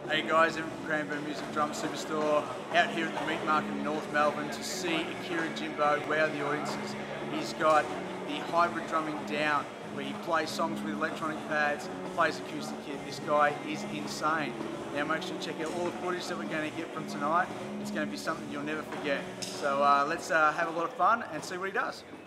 Hey guys, I'm from Cranbourne Music Drum Superstore, out here at the Meat Market in North Melbourne to see Akira Jimbo wow the audiences. He's got the hybrid drumming down, where he plays songs with electronic pads, plays acoustic kit. This guy is insane. Now make sure you check out all the footage that we're going to get from tonight. It's going to be something you'll never forget. So let's have a lot of fun and see what he does.